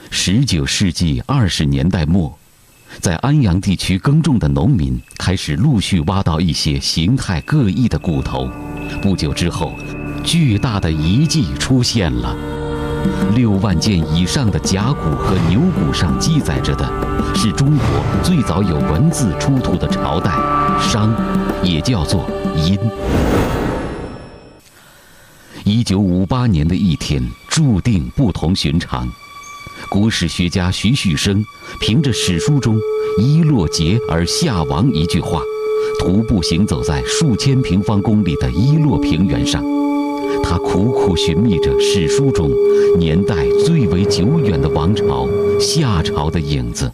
19世纪20年代末，在安阳地区耕种的农民开始陆续挖到一些形态各异的骨头。不久之后，巨大的遗迹出现了。6万件以上的甲骨和牛骨上记载着的，是中国最早有文字出土的朝代——商，也叫做殷。1958年的一天，注定不同寻常。古史学家徐旭升凭着史书中“一落竭而下亡”一句话，徒步行走在数千平方公里的伊洛平原上。他苦苦寻觅着史书中年代最为久远的王朝夏朝的影子。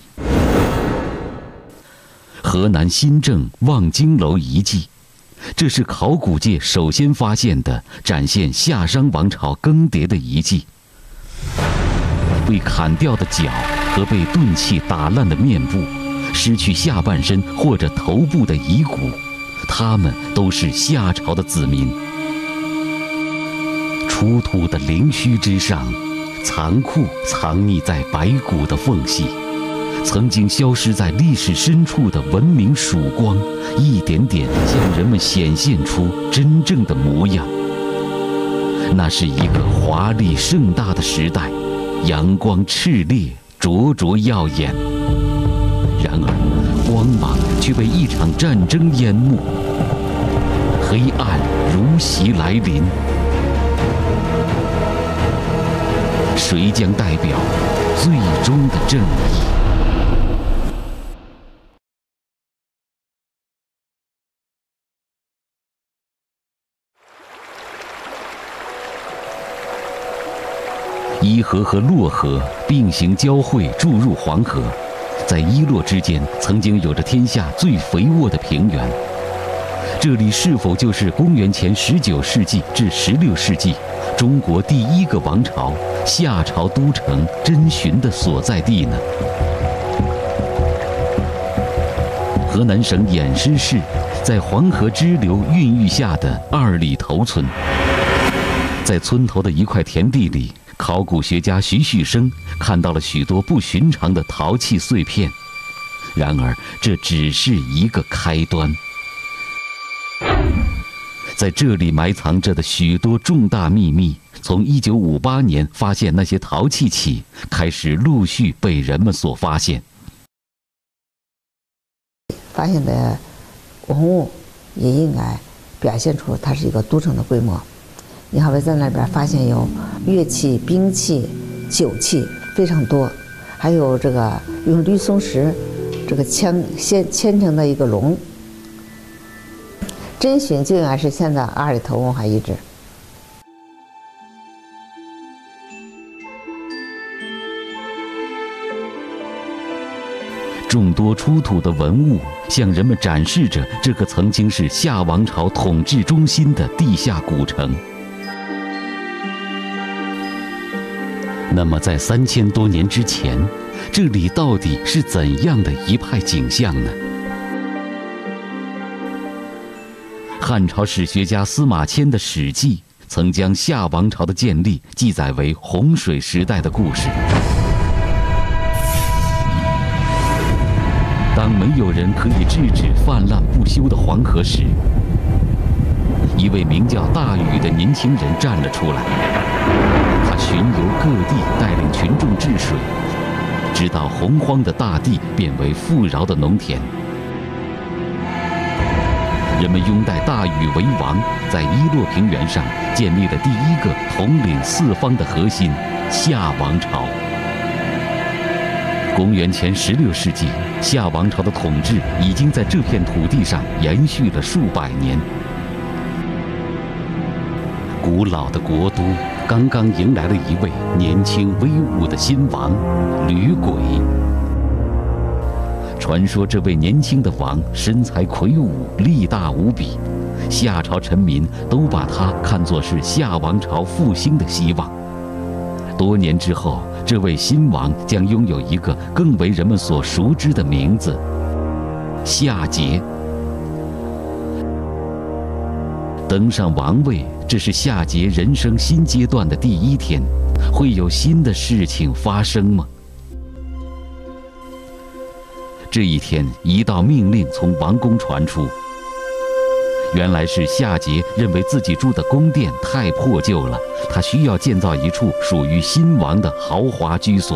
河南新郑望京楼遗迹，这是考古界首先发现的展现夏商王朝更迭的遗迹。被砍掉的脚和被钝器打烂的面部，失去下半身或者头部的遗骨，他们都是夏朝的子民。出土的灵墟之上，残酷藏匿在白骨的缝隙，曾经消失在历史深处的文明曙光，一点点向人们显现出真正的模样。那是一个华丽盛大的时代，阳光炽烈，灼灼耀眼。然而，光芒却被一场战争淹没，黑暗如袭来临。谁将代表最终的正义？伊河和洛河并行交汇，注入黄河。在伊洛之间，曾经有着天下最肥沃的平原。这里是否就是公元前19世纪至16世纪中国第一个王朝夏朝都城真寻的所在地呢？河南省偃师市在黄河支流孕育下的2里头村，在村头的一块田地里，考古学家徐旭升看到了许多不寻常的陶器碎片。然而，这只是一个开端。在这里埋藏着的许多重大秘密，从1958年发现那些陶器起，开始陆续被人们所发现。 发现的文物也应该表现出它是一个都城的规模。你好比在那边发现有乐器、兵器、酒器非常多，还有这个用绿松石这个牵成的一个龙。真寻就应该是现在2里头文化遗址。 众多出土的文物向人们展示着这个曾经是夏王朝统治中心的地下古城。那么，在3000多年之前，这里到底是怎样的一派景象呢？汉朝史学家司马迁的《史记》曾将夏王朝的建立记载为洪水时代的故事。当没有人可以制止泛滥不休的黄河时，一位名叫大禹的年轻人站了出来。他巡游各地，带领群众治水，直到洪荒的大地变为富饶的农田。人们拥戴大禹为王，在伊洛平原上建立了第一个统领四方的核心——夏王朝。公元前16世纪，夏王朝的统治已经在这片土地上延续了数百年。古老的国都刚刚迎来了一位年轻威武的新王——吕轨。传说这位年轻的王身材魁梧，力大无比，夏朝臣民都把他看作是夏王朝复兴的希望。多年之后，这位新王将拥有一个更为人们所熟知的名字——夏桀。登上王位， 这是夏桀人生新阶段的第一天，会有新的事情发生吗？这一天，一道命令从王宫传出。原来是夏桀认为自己住的宫殿太破旧了，他需要建造一处属于新王的豪华居所。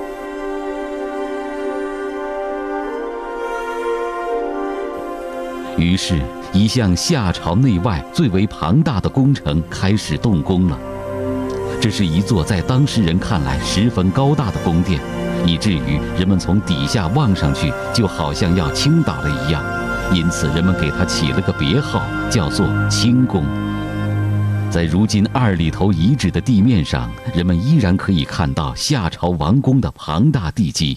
于是，一项夏朝内外最为庞大的工程开始动工了。这是一座在当时人看来十分高大的宫殿，以至于人们从底下望上去就好像要倾倒了一样，因此人们给它起了个别号，叫做清宫。在如今2里头遗址的地面上，人们依然可以看到夏朝王宫的庞大地基。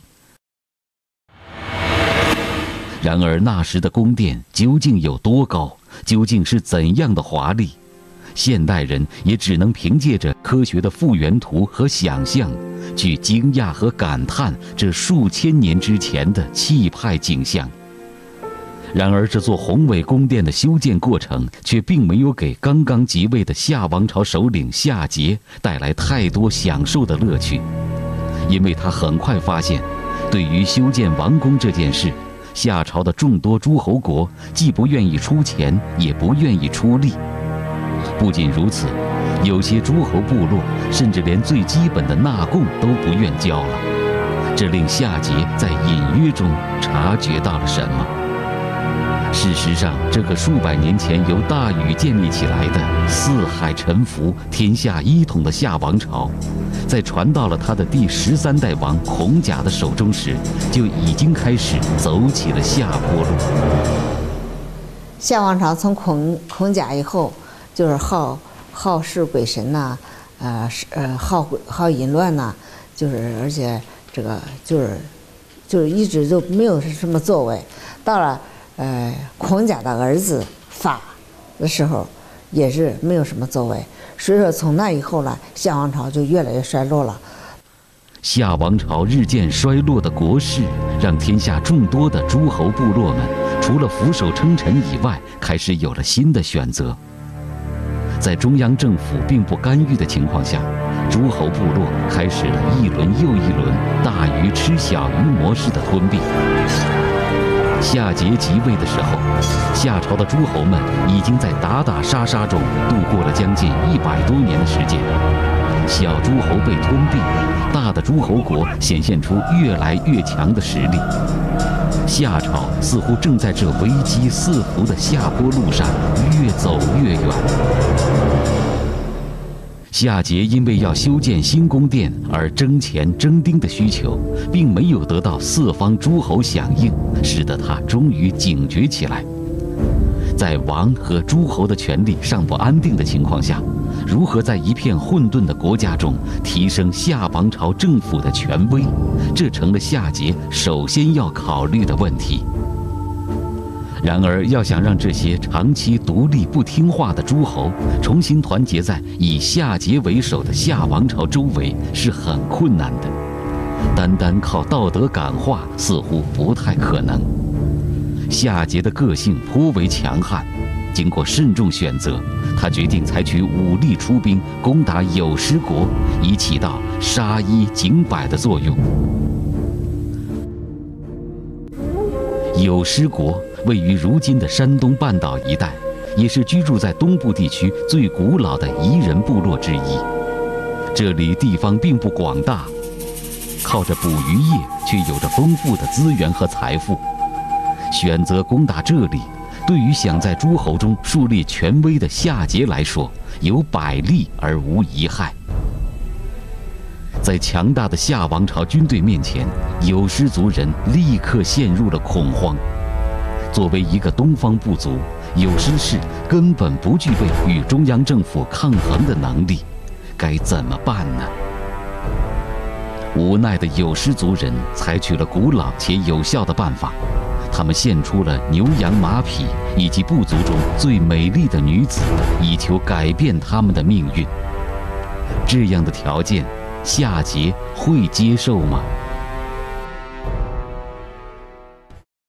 然而那时的宫殿究竟有多高，究竟是怎样的华丽，现代人也只能凭借着科学的复原图和想象，去惊讶和感叹这数千年之前的气派景象。然而这座宏伟宫殿的修建过程却并没有给刚刚即位的夏王朝首领夏桀带来太多享受的乐趣，因为他很快发现，对于修建王宫这件事，夏朝的众多诸侯国既不愿意出钱，也不愿意出力。不仅如此，有些诸侯部落甚至连最基本的纳贡都不愿交了。这令夏桀在隐约中察觉到了什么。事实上，这个数百年前由大禹建立起来的四海沉浮、天下一统的夏王朝，在传到了他的第13代王孔甲的手中时，就已经开始走起了下坡路。 夏王朝从孔甲以后，就是好事鬼神呐、好淫乱呐、而且这个就是一直就没有什么作为。到了孔甲的儿子法的时候，也是没有什么作为。所以说从那以后呢，夏王朝就越来越衰落了。 夏王朝日渐衰落的国势，让天下众多的诸侯部落们，除了俯首称臣以外，开始有了新的选择。在中央政府并不干预的情况下，诸侯部落开始了一轮又一轮大鱼吃小鱼模式的吞并。夏桀即位的时候，夏朝的诸侯们已经在打打杀杀中度过了将近100多年的时间。小诸侯被吞并，大的诸侯国显现出越来越强的实力。夏朝似乎正在这危机四伏的下坡路上越走越远。夏桀因为要修建新宫殿而征钱征兵的需求，并没有得到四方诸侯响应，使得他终于警觉起来。在王和诸侯的权力尚不安定的情况下，如何在一片混沌的国家中提升夏王朝政府的权威，这成了夏桀首先要考虑的问题。然而，要想让这些长期独立不听话的诸侯重新团结在以夏桀为首的夏王朝周围，是很困难的。单单靠道德感化似乎不太可能。夏桀的个性颇为强悍，经过慎重选择，他决定采取武力出兵攻打有失国，以起到杀一儆百的作用。有失国位于如今的山东半岛一带，也是居住在东部地区最古老的彝人部落之一。这里地方并不广大，靠着捕鱼业却有着丰富的资源和财富。选择攻打这里，对于想在诸侯中树立权威的夏桀来说，有百利而无一害。在强大的夏王朝军队面前，有失族人立刻陷入了恐慌。作为一个东方部族，有失氏根本不具备与中央政府抗衡的能力，该怎么办呢？无奈的有失族人采取了古老且有效的办法，他们献出了牛羊马匹以及部族中最美丽的女子，以求改变他们的命运。这样的条件，夏桀会接受吗？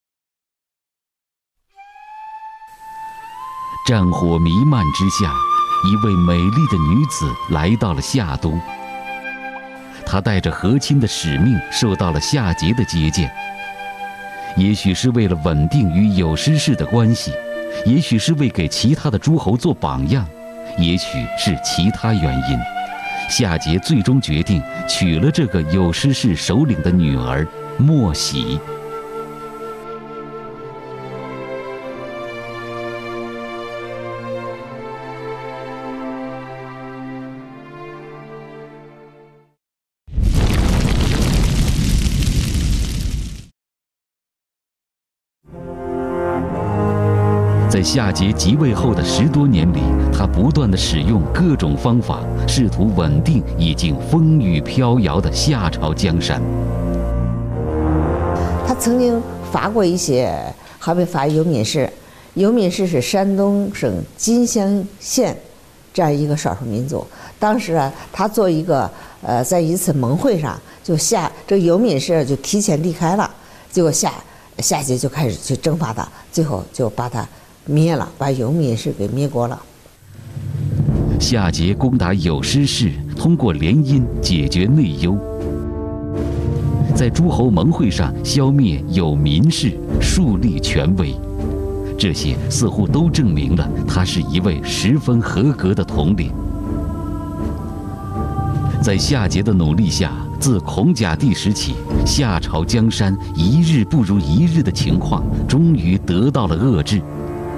战火弥漫之下， 一位美丽的女子来到了夏都。她带着和亲的使命，受到了夏桀的接见。也许是为了稳定与有师氏的关系，也许是为给其他的诸侯做榜样，也许是其他原因，夏桀最终决定娶了这个有师氏首领的女儿莫喜。在夏桀即位后的10多年里，他不断地使用各种方法，试图稳定已经风雨飘摇的夏朝江山。 他曾经伐过一些，好比伐游闽氏。游闽氏是山东省金乡县这样一个少数民族。当时啊，他做一个在一次盟会上，这个游闽氏就提前离开了，结果夏桀就开始去征伐他，最后就把他灭了，把游闽氏给灭国了。 夏桀攻打有师氏，通过联姻解决内忧，在诸侯盟会上消灭有民氏，树立权威。这些似乎都证明了他是一位十分合格的统领。在夏桀的努力下，自孔甲第时起，夏朝江山一日不如一日的情况终于得到了遏制。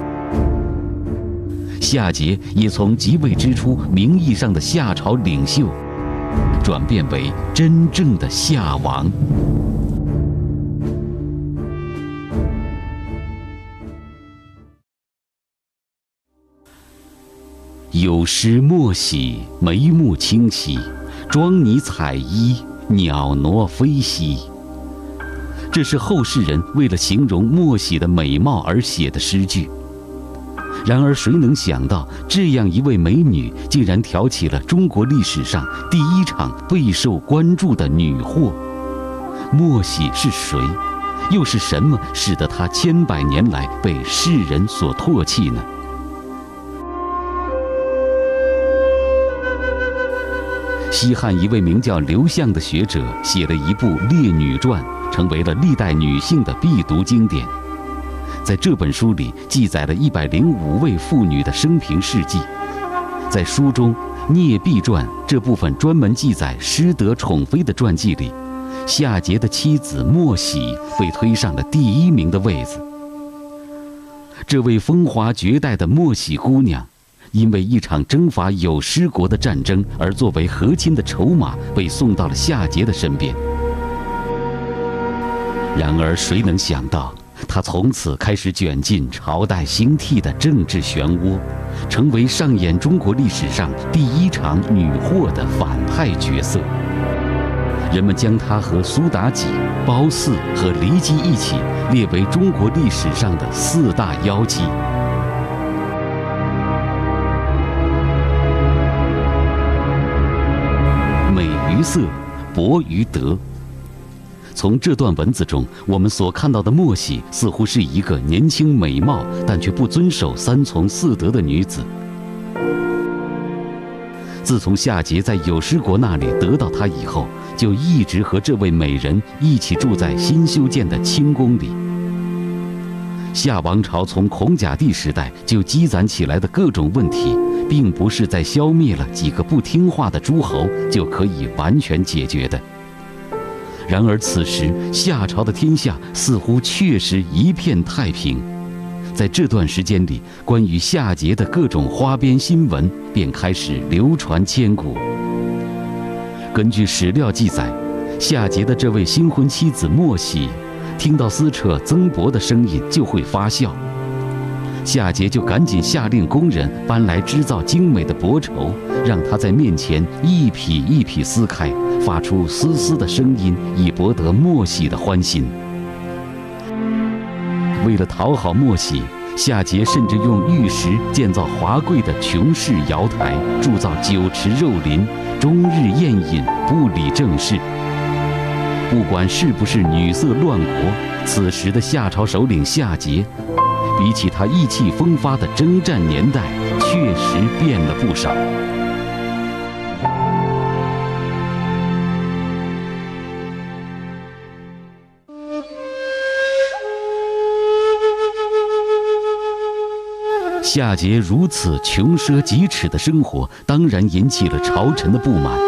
夏桀也从即位之初名义上的夏朝领袖，转变为真正的夏王。有师莫喜，眉目清晰，妆拟彩衣，袅娜飞翕。这是后世人为了形容莫喜的美貌而写的诗句。然而，谁能想到，这样一位美女，竟然挑起了中国历史上第一场备受关注的女祸？莫喜是谁？又是什么使得她千百年来被世人所唾弃呢？西汉一位名叫刘向的学者写了一部《列女传》，成为了历代女性的必读经典。在这本书里记载了105位妇女的生平事迹。在书中，《聂壁传》这部分专门记载失德宠妃的传记里，夏桀的妻子莫喜被推上了第1名的位子。这位风华绝代的莫喜姑娘，因为一场征伐有师国的战争而作为和亲的筹码被送到了夏桀的身边。然而，谁能想到，她从此开始卷进朝代兴替的政治漩涡，成为上演中国历史上第一场女祸的反派角色。人们将她和苏妲己、褒姒和骊姬一起列为中国历史上的4大妖姬。美于色，博于德。从这段文字中，我们所看到的莫喜似乎是一个年轻美貌但却不遵守3从4德的女子。自从夏桀在有师国那里得到她以后，就一直和这位美人一起住在新修建的清宫里。夏王朝从孔甲第时代就积攒起来的各种问题，并不是在消灭了几个不听话的诸侯就可以完全解决的。然而此时，夏朝的天下似乎确实一片太平。在这段时间里，关于夏桀的各种花边新闻便开始流传千古。根据史料记载，夏桀的这位新婚妻子莫喜，听到撕扯曾帛的声音就会发笑。夏桀就赶紧下令工人搬来织造精美的帛绸，让他在面前一匹一匹撕开，发出嘶嘶的声音，以博得莫喜的欢心。为了讨好莫喜，夏桀甚至用玉石建造华贵的琼式瑶台，铸造酒池肉林，终日宴饮，不理政事。不管是不是女色乱国，此时的夏朝首领夏桀，比起他意气风发的征战年代，却确实变了不少。夏桀如此穷奢极侈的生活，当然引起了朝臣的不满。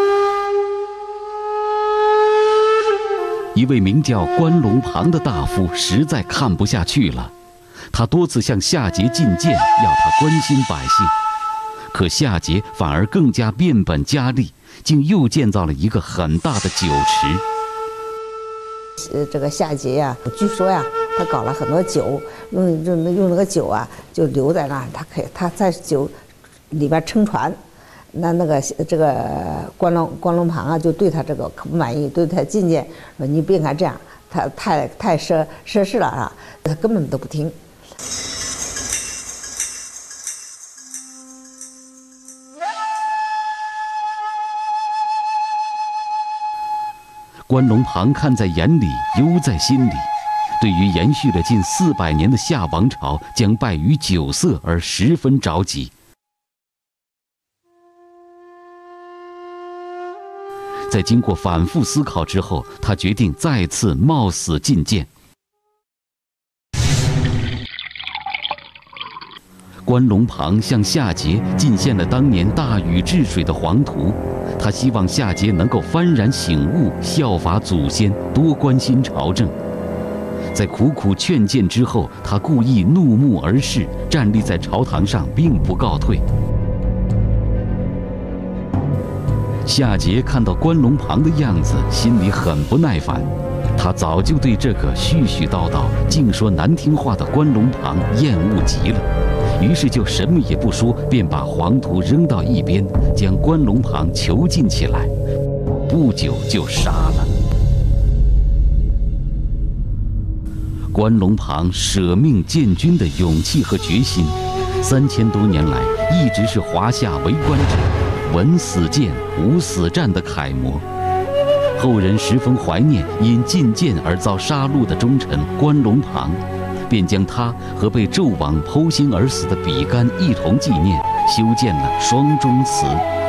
一位名叫关龙庞的大夫实在看不下去了，他多次向夏桀进谏，要他关心百姓。可夏桀反而更加变本加厉，竟又建造了一个很大的酒池。 这个夏桀呀，据说呀，他搞了很多酒，用那个酒啊，就留在那儿，他在酒里边撑船。这个关龙庞啊，就对他这个可不满意，对他进谏说：“你不应该这样，他太奢侈了啊！”他根本都不听。 关龙庞看在眼里，忧在心里，对于延续了近400年的夏王朝将败于酒色而十分着急。在经过反复思考之后，他决定再次冒死进谏。关龙庞向夏桀进献了当年大禹治水的黄图，他希望夏桀能够幡然醒悟，效法祖先，多关心朝政。在苦苦劝谏之后，他故意怒目而视，站立在朝堂上，并不告退。夏桀看到关龙庞的样子，心里很不耐烦。他早就对这个絮絮叨叨、净说难听话的关龙庞厌恶极了，于是就什么也不说，便把黄图扔到一边，将关龙庞囚禁起来，不久就杀了。关龙庞舍命建军的勇气和决心，3000多年来一直是华夏为官者闻死谏无死战的楷模。后人十分怀念因进谏而遭杀戮的忠臣关龙庞，便将他和被纣王剖心而死的比干一同纪念，修建了双钟祠。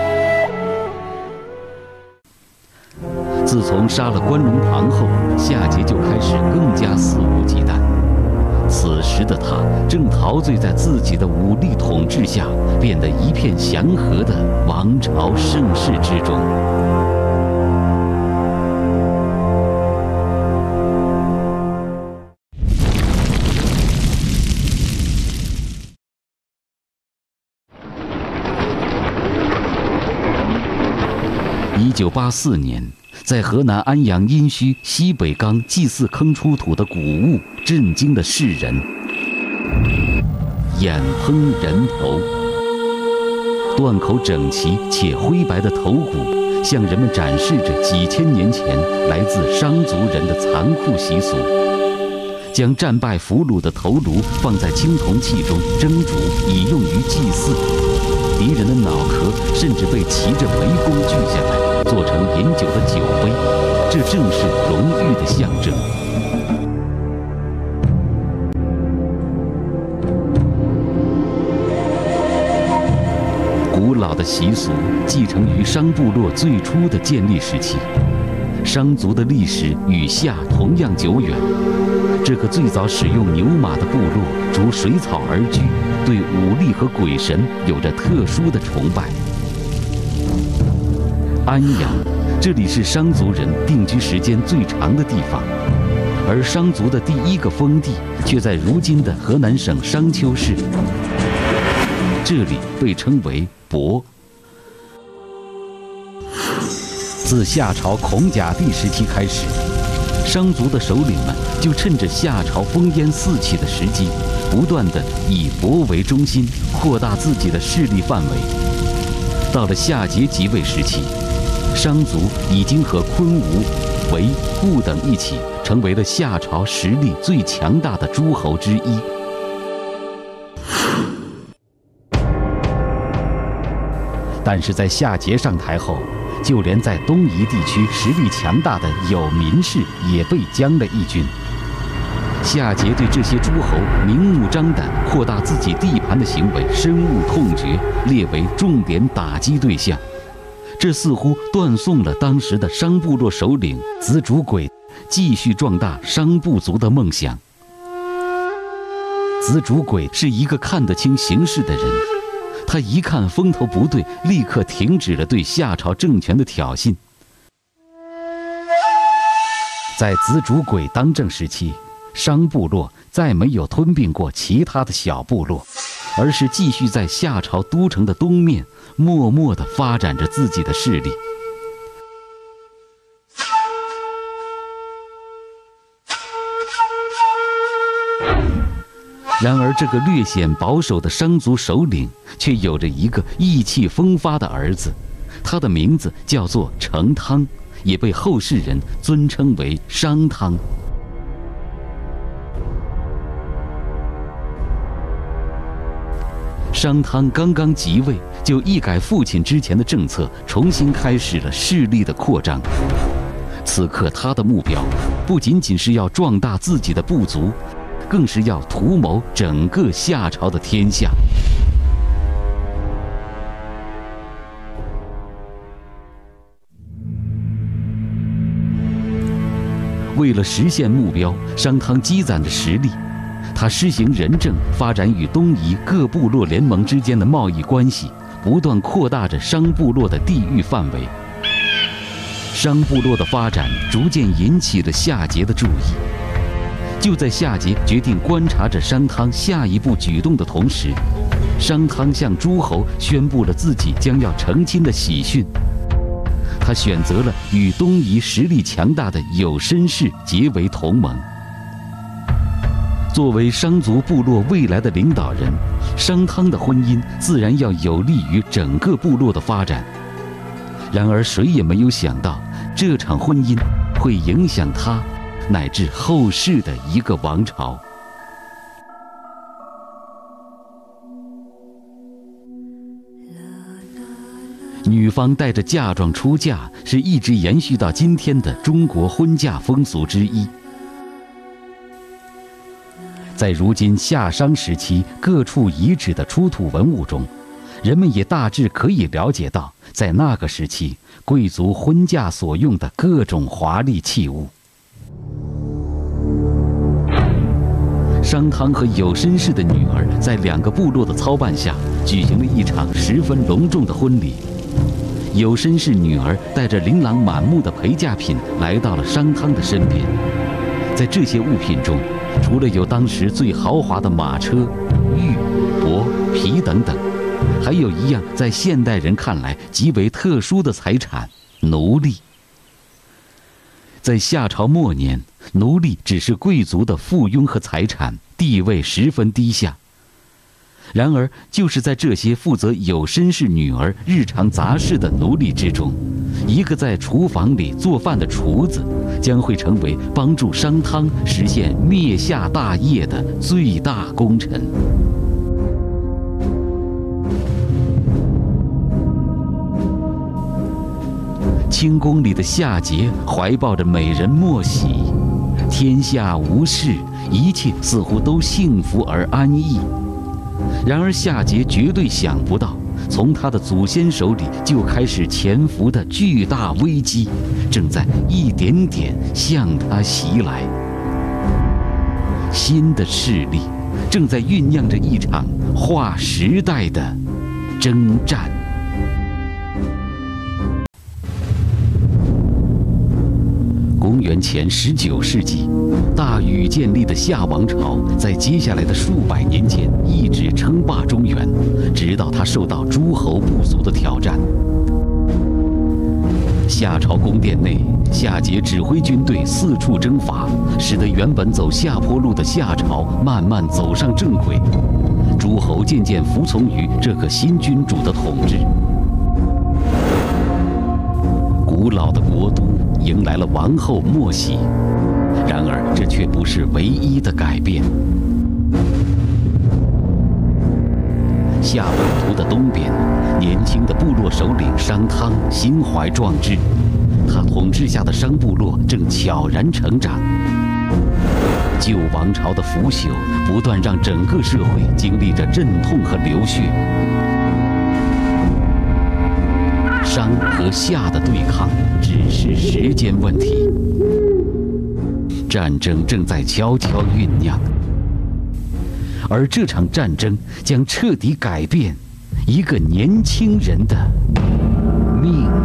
自从杀了关龙庞后，夏桀就开始更加肆无忌惮。此时的他正陶醉在自己的武力统治下，变得一片祥和的王朝盛世之中。1984年，在河南安阳殷墟西北岗祭祀坑出土的古物震惊了世人。眼烹人头，断口整齐且灰白的头骨，向人们展示着几千年前来自商族人的残酷习俗。将战败俘虏的头颅放在青铜器中蒸煮，以用于祭祀。敌人的脑壳甚至被骑着围弓锯下来，做成饮酒的酒杯，这正是荣誉的象征。古老的习俗继承于商部落最初的建立时期，商族的历史与夏同样久远。这个最早使用牛马的部落逐水草而居，对武力和鬼神有着特殊的崇拜。安阳，这里是商族人定居时间最长的地方，而商族的第一个封地却在如今的河南省商丘市，这里被称为亳。自夏朝孔甲帝时期开始，商族的首领们就趁着夏朝烽烟四起的时机，不断地以亳为中心，扩大自己的势力范围。到了夏桀即位时期，商族已经和昆吾、韦、顾等一起，成为了夏朝实力最强大的诸侯之一。但是在夏桀上台后，就连在东夷地区实力强大的有闵氏也被将了一军。 夏桀对这些诸侯明目张胆扩大自己地盘的行为深恶痛绝，列为重点打击对象。这似乎断送了当时的商部落首领子主轨继续壮大商部族的梦想。子主轨是一个看得清形势的人，他一看风头不对，立刻停止了对夏朝政权的挑衅。在子主轨当政时期，商部落再没有吞并过其他的小部落，而是继续在夏朝都城的东面默默地发展着自己的势力。然而，这个略显保守的商族首领却有着一个意气风发的儿子，他的名字叫做成汤，也被后世人尊称为商汤。商汤刚刚即位，就一改父亲之前的政策，重新开始了势力的扩张。此刻他的目标不仅仅是要壮大自己的部族，更是要图谋整个夏朝的天下。为了实现目标，商汤积攒着实力，他施行仁政，发展与东夷各部落联盟之间的贸易关系，不断扩大着商部落的地域范围。商部落的发展逐渐引起了夏桀的注意。就在夏桀决定观察着商汤下一步举动的同时，商汤向诸侯宣布了自己将要成亲的喜讯。他选择了与东夷实力强大的有申氏结为同盟。作为商族部落未来的领导人，商汤的婚姻自然要有利于整个部落的发展。然而，谁也没有想到，这场婚姻会影响他乃至后世的一个王朝。女方带着嫁妆出嫁，是一直延续到今天的中国婚嫁风俗之一。在如今夏商时期各处遗址的出土文物中，人们也大致可以了解到，在那个时期贵族婚嫁所用的各种华丽器物。商汤和有申氏的女儿在2个部落的操办下，举行了一场十分隆重的婚礼。有申氏女儿带着琳琅满目的陪嫁品来到了商汤的身边。在这些物品中，除了有当时最豪华的马车、玉、帛、皮等等，还有一样在现代人看来极为特殊的财产——奴隶。在夏朝末年，奴隶只是贵族的附庸和财产，地位十分低下。然而，就是在这些负责有申氏女儿日常杂事的奴隶之中，一个在厨房里做饭的厨子，将会成为帮助商汤实现灭夏大业的最大功臣。清宫里的夏桀怀抱着美人莫喜，天下无事，一切似乎都幸福而安逸。然而夏桀绝对想不到，从他的祖先手里就开始潜伏的巨大危机，正在一点点向他袭来。新的势力正在酝酿着一场划时代的征战。公元前19世纪，大禹建立的夏王朝在接下来的数百年间一直称霸中原，直到他受到诸侯部族的挑战。夏朝宫殿内，夏桀指挥军队四处征伐，使得原本走下坡路的夏朝慢慢走上正轨，诸侯渐渐服从于这个新君主的统治。古老的国都迎来了王后莫喜，然而这却不是唯一的改变。夏本图的东边，年轻的部落首领商汤心怀壮志，他统治下的商部落正悄然成长。 旧王朝的腐朽不断让整个社会经历着阵痛和流血，上和下的对抗只是时间问题。战争正在悄悄酝酿，而这场战争将彻底改变一个年轻人的命运。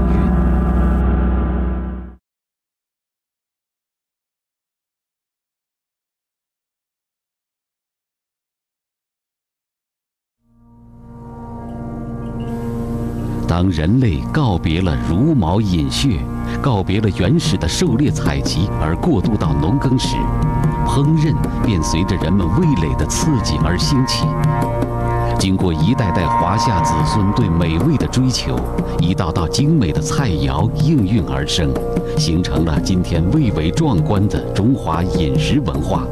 当人类告别了茹毛饮血，告别了原始的狩猎采集，而过渡到农耕时，烹饪便随着人们味蕾的刺激而兴起。经过一代代华夏子孙对美味的追求，一道道精美的菜肴应运而生，形成了今天蔚为壮观的中华饮食文化。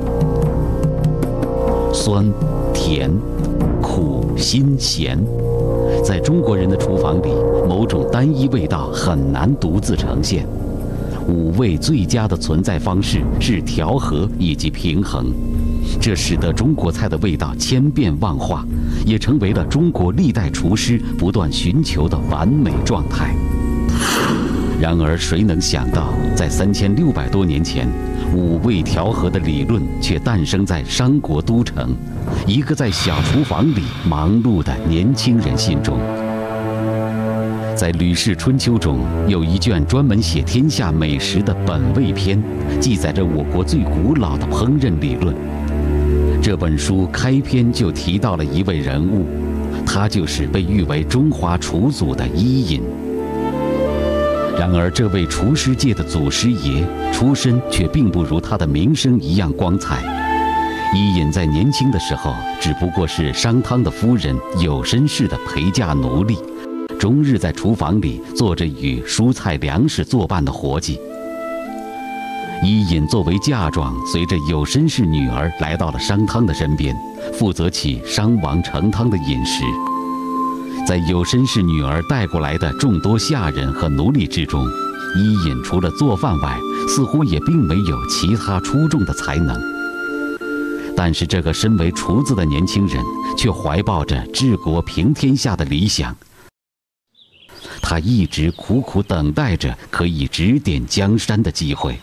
酸、甜、苦、辛、咸，在中国人的厨房里，某种单一味道很难独自呈现。五味最佳的存在方式是调和以及平衡，这使得中国菜的味道千变万化，也成为了中国历代厨师不断寻求的完美状态。然而，谁能想到，在3600多年前，五味调和的理论却诞生在商国都城，一个在小厨房里忙碌的年轻人心中。在《吕氏春秋》中，有一卷专门写天下美食的本味篇，记载着我国最古老的烹饪理论。这本书开篇就提到了一位人物，他就是被誉为中华厨祖的伊尹。然而，这位厨师界的祖师爷出身却并不如他的名声一样光彩。伊尹在年轻的时候，只不过是商汤的夫人有身氏的陪嫁奴隶，终日在厨房里做着与蔬菜粮食作伴的活计。伊尹作为嫁妆，随着有身氏女儿来到了商汤的身边，负责起商王成汤的饮食。在有身氏女儿带过来的众多下人和奴隶之中，伊尹除了做饭外，似乎也并没有其他出众的才能。但是这个身为厨子的年轻人，却怀抱着治国平天下的理想。他一直苦苦等待着可以指点江山的机会。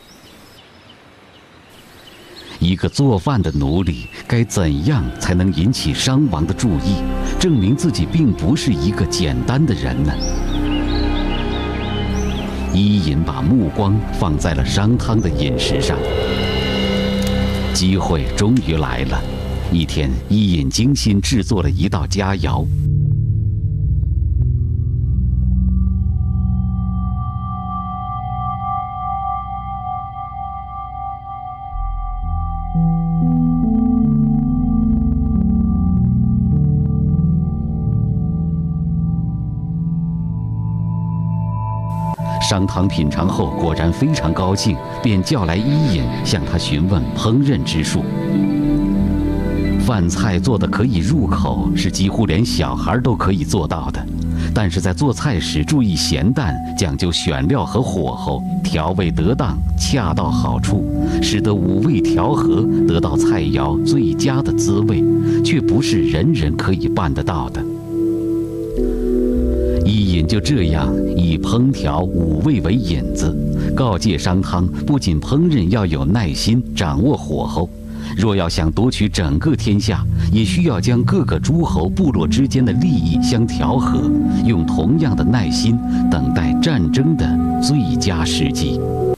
一个做饭的奴隶该怎样才能引起商王的注意，证明自己并不是一个简单的人呢？伊尹把目光放在了商汤的饮食上。机会终于来了。一天，伊尹精心制作了一道佳肴。商汤品尝后果然非常高兴，便叫来伊尹，向他询问烹饪之术。饭菜做得可以入口，是几乎连小孩都可以做到的。但是在做菜时注意咸淡，讲究选料和火候，调味得当，恰到好处，使得五味调和，得到菜肴最佳的滋味，却不是人人可以办得到的。伊尹就这样以烹调五味为引子，告诫商汤，不仅烹饪要有耐心，掌握火候，若要想夺取整个天下，也需要将各个诸侯部落之间的利益相调和，用同样的耐心等待战争的最佳时机。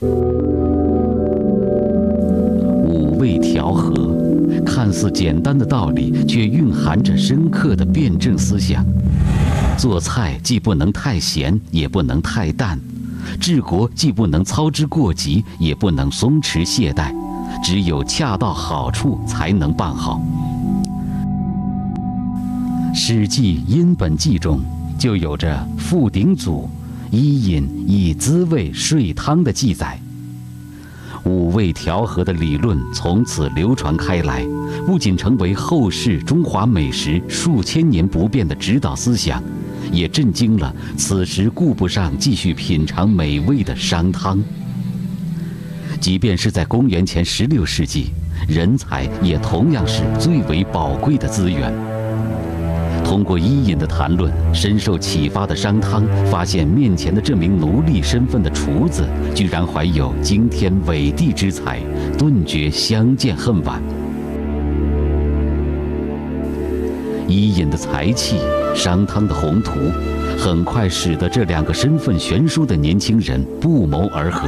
五味调和，看似简单的道理，却蕴含着深刻的辩证思想。做菜既不能太咸，也不能太淡；治国既不能操之过急，也不能松弛懈怠。只有恰到好处，才能办好。《史记·殷本纪》中就有着傅鼎祖、伊尹以滋味睡汤的记载。五味调和的理论从此流传开来，不仅成为后世中华美食数千年不变的指导思想，也震惊了此时顾不上继续品尝美味的商汤。即便是在公元前16世纪， 人才也同样是最为宝贵的资源。通过伊尹的谈论，深受启发的商汤发现面前的这名奴隶身份的厨子，居然怀有惊天伟地之才，顿觉相见恨晚。伊尹的才气，商汤的宏图，很快使得这两个身份悬殊的年轻人不谋而合。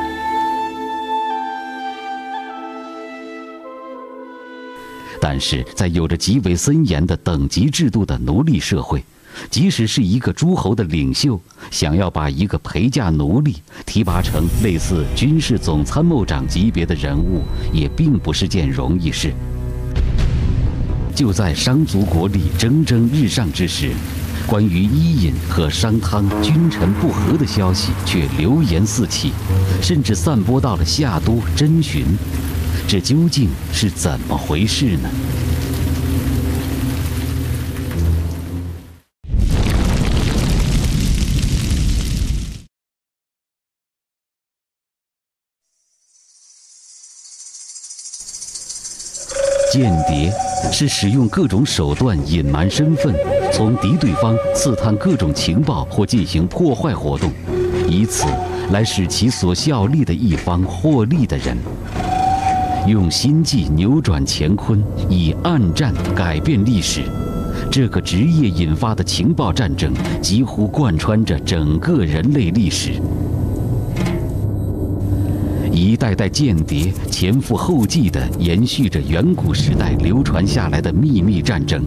但是在有着极为森严的等级制度的奴隶社会，即使是一个诸侯的领袖，想要把一个陪嫁奴隶提拔成类似军事总参谋长级别的人物，也并不是件容易事。就在商族国力蒸蒸日上之时，关于伊尹和商汤君臣不和的消息却流言四起，甚至散播到了夏都真寻。这究竟是怎么回事呢？间谍是使用各种手段隐瞒身份，从敌对方刺探各种情报或进行破坏活动，以此来使其所效力的一方获利的人。用心计扭转乾坤，以暗战改变历史，这个职业引发的情报战争几乎贯穿着整个人类历史。一代代间谍前赴后继地延续着远古时代流传下来的秘密战争。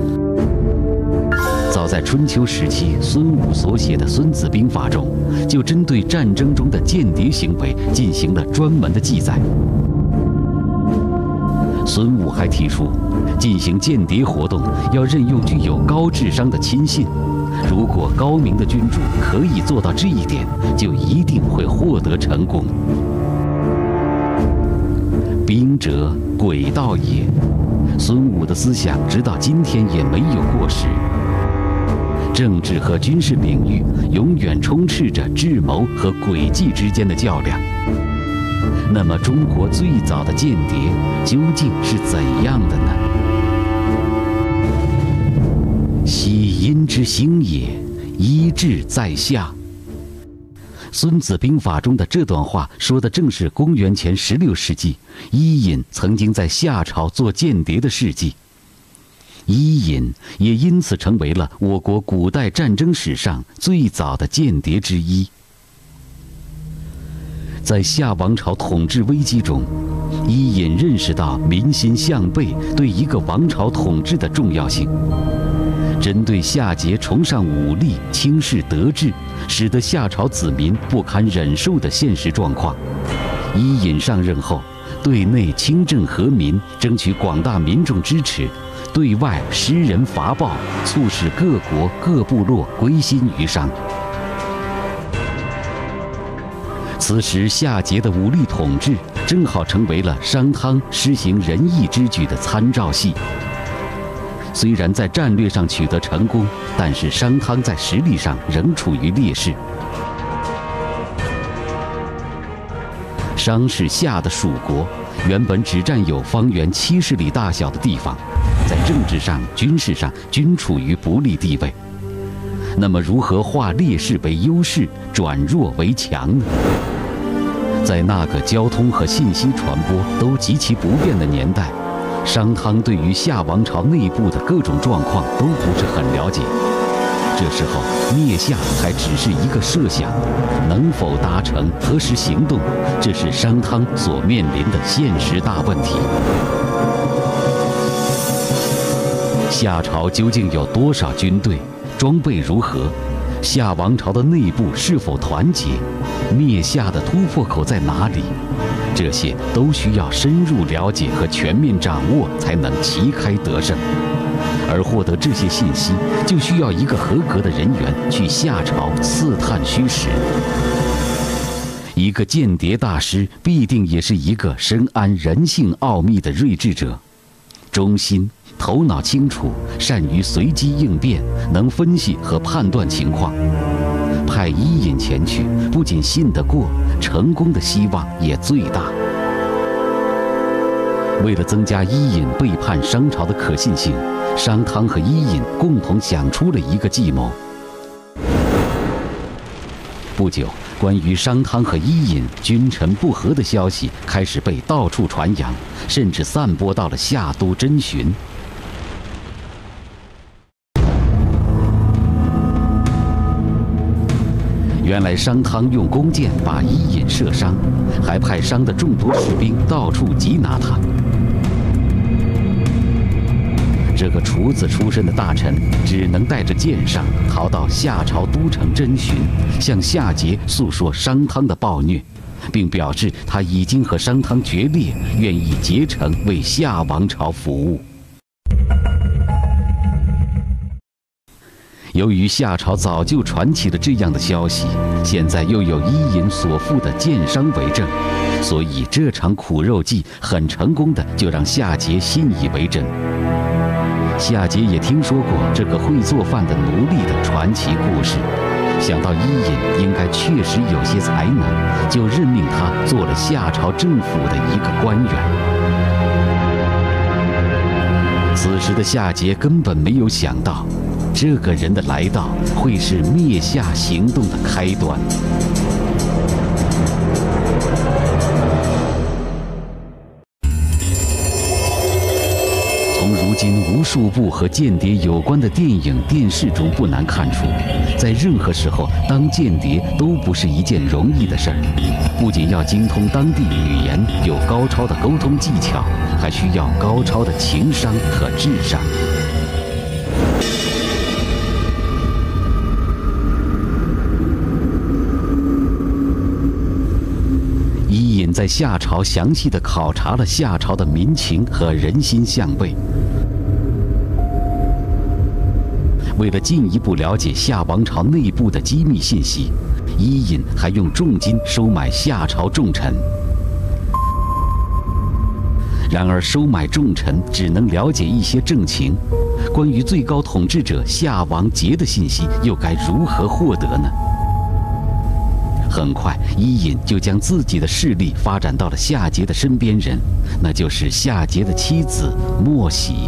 早在春秋时期，孙武所写的《孙子兵法》中，就针对战争中的间谍行为进行了专门的记载。孙武还提出，进行间谍活动要任用具有高智商的亲信，如果高明的君主可以做到这一点，就一定会获得成功。兵者，诡道也。孙武的思想直到今天也没有过时。政治和军事领域永远充斥着智谋和诡计之间的较量。那么，中国最早的间谍究竟是怎样的呢？喜阴之星也，医治在下。《孙子兵法》中的这段话说的正是公元前16世纪伊尹曾经在夏朝做间谍的事迹。伊尹也因此成为了我国古代战争史上最早的间谍之一。在夏王朝统治危机中，伊尹认识到民心向背对一个王朝统治的重要性。针对夏桀崇尚武力、轻视德治，使得夏朝子民不堪忍受的现实状况，伊尹上任后，对内清正和民，争取广大民众支持；对外施仁伐暴，促使各国各部落归心于商。此时，夏桀的武力统治正好成为了商汤施行仁义之举的参照系。虽然在战略上取得成功，但是商汤在实力上仍处于劣势。商是夏的属国，原本只占有方圆70里大小的地方，在政治上、军事上均处于不利地位。那么，如何化劣势为优势，转弱为强呢？在那个交通和信息传播都极其不便的年代，商汤对于夏王朝内部的各种状况都不是很了解。这时候灭夏还只是一个设想，能否达成、何时行动，这是商汤所面临的现实大问题。夏朝究竟有多少军队？装备如何？夏王朝的内部是否团结？灭夏的突破口在哪里？这些都需要深入了解和全面掌握，才能旗开得胜。而获得这些信息，就需要一个合格的人员去夏朝刺探虚实。一个间谍大师必定也是一个深谙人性奥秘的睿智者，忠心、头脑清楚，善于随机应变，能分析和判断情况。派伊尹前去，不仅信得过，成功的希望也最大。 为了增加伊尹背叛商朝的可信性，商汤和伊尹共同想出了一个计谋。不久，关于商汤和伊尹君臣不和的消息开始被到处传扬，甚至散播到了夏都真寻。原来商汤用弓箭把伊尹射伤，还派商的众多士兵到处缉拿他。这个厨子出身的大臣只能带着箭上逃到夏朝都城真寻，向夏桀诉说商汤的暴虐，并表示他已经和商汤决裂，愿意结成为夏王朝服务。由于夏朝早就传起了这样的消息，现在又有伊尹所负的箭伤为证，所以这场苦肉计很成功的就让夏桀信以为真。夏桀也听说过这个会做饭的奴隶的传奇故事，想到伊尹应该确实有些才能，就任命他做了夏朝政府的一个官员。此时的夏桀根本没有想到，这个人的来到会是灭夏行动的开端。从如今无数部和间谍有关的电影、电视中不难看出，在任何时候当间谍都不是一件容易的事儿，不仅要精通当地语言，有高超的沟通技巧，还需要高超的情商和智商。伊尹在夏朝详细地考察了夏朝的民情和人心相位。为了进一步了解夏王朝内部的机密信息，伊尹还用重金收买夏朝重臣。然而，收买重臣只能了解一些政情，关于最高统治者夏王桀的信息又该如何获得呢？很快，伊尹就将自己的势力发展到了夏桀的身边人，那就是夏桀的妻子莫喜。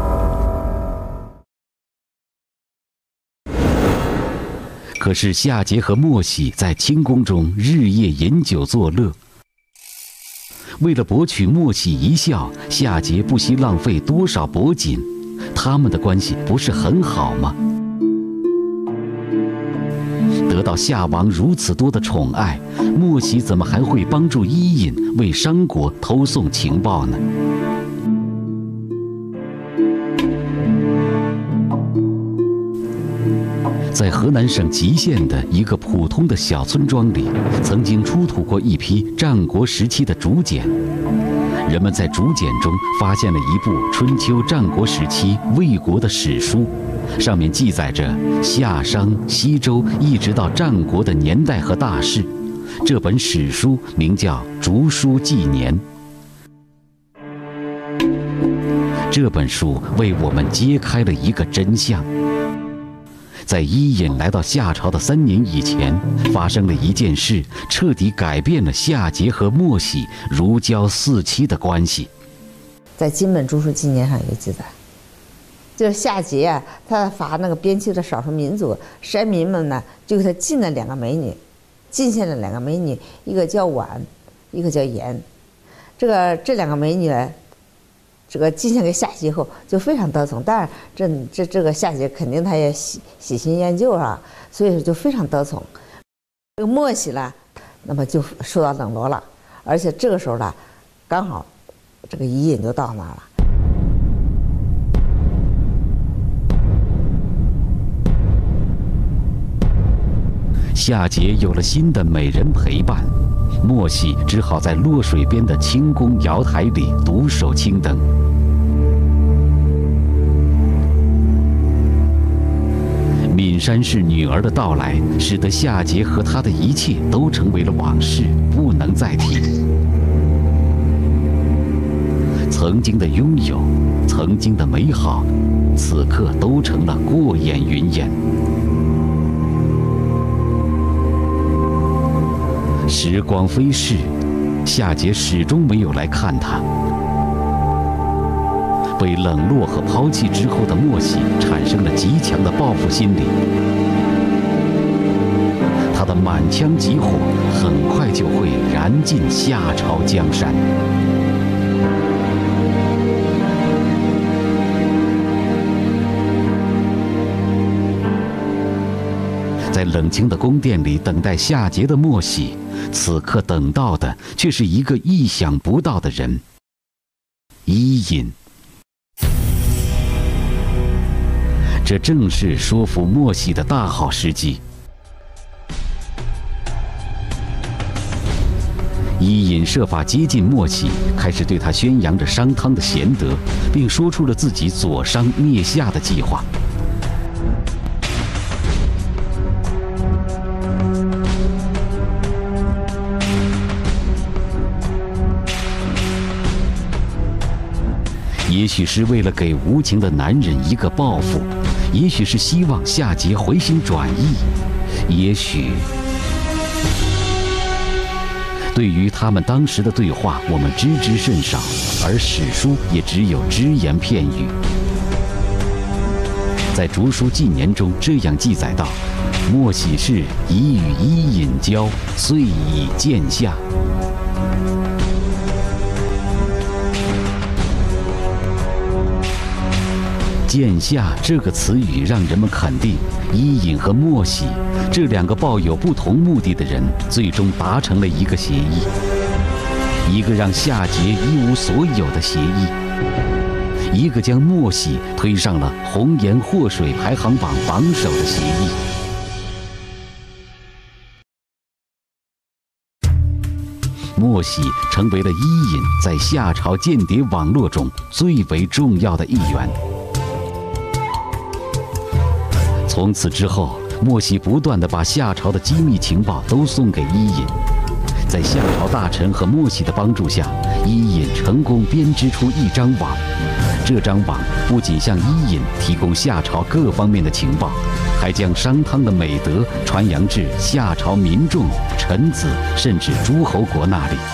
可是夏桀和莫喜在清宫中日夜饮酒作乐，为了博取莫喜一笑，夏桀不惜浪费多少帛锦，他们的关系不是很好吗？得到夏王如此多的宠爱，莫喜怎么还会帮助伊尹为商国偷送情报呢？在河南省吉县的一个普通的小村庄里，曾经出土过一批战国时期的竹简。人们在竹简中发现了一部春秋战国时期魏国的史书，上面记载着夏商西周一直到战国的年代和大事。这本史书名叫《竹书纪年》。这本书为我们揭开了一个真相。在伊尹来到夏朝的3年以前，发生了一件事，彻底改变了夏桀和莫喜如胶似漆的关系。 在金本竹书纪年上有记载，就是夏桀啊，他罚那个边区的少数民族山民们呢，就给他进了2个美女，进献了2个美女，一个叫婉，一个叫颜。这2个美女呢，这个进献给夏桀后就非常得宠，当然这个夏桀肯定他也喜新厌旧啊，所以说就非常得宠。这个莫喜呢，那么就受到冷落了，而且这个时候呢，刚好这个伊尹就到那儿了。 夏桀有了新的美人陪伴，莫喜只好在洛水边的清宫瑶台里独守青灯。岷山氏女儿的到来，使得夏桀和他的一切都成为了往事，不能再提。曾经的拥有，曾经的美好，此刻都成了过眼云烟。时光飞逝，夏桀始终没有来看他。 被冷落和抛弃之后的莫喜产生了极强的报复心理。他的满腔急火很快就会燃尽夏朝江山。在冷清的宫殿里等待夏桀的莫喜，此刻等到的却是一个意想不到的人——伊尹。这正是说服莫喜的大好时机。伊尹设法接近莫喜，开始对他宣扬着商汤的贤德，并说出了自己佐商灭夏的计划。也许是为了给无情的男人一个报复，也许是希望夏桀回心转意，也许……对于他们当时的对话，我们知之甚少，而史书也只有只言片语。在《竹书纪年》中这样记载道：“莫喜氏已与伊尹交，遂以见夏。”见夏这个词语让人们肯定，伊尹和莫喜这两个抱有不同目的的人，最终达成了一个协议，一个让夏桀一无所有的协议，一个将莫喜推上了红颜祸水排行榜榜首的协议。莫喜成为了伊尹在夏朝间谍网络中最为重要的一员。从此之后，莫喜不断地把夏朝的机密情报都送给伊尹。在夏朝大臣和莫喜的帮助下，伊尹成功编织出一张网。这张网不仅向伊尹提供夏朝各方面的情报，还将商汤的美德传扬至夏朝民众、臣子，甚至诸侯国那里。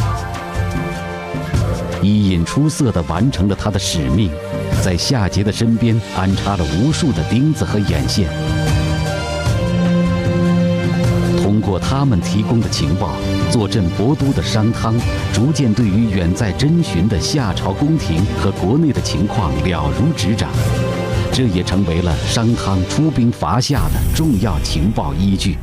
伊尹出色地完成了他的使命，在夏桀的身边安插了无数的钉子和眼线。通过他们提供的情报，坐镇亳都的商汤逐渐对于远在征询的夏朝宫廷和国内的情况了如指掌，这也成为了商汤出兵伐夏的重要情报依据。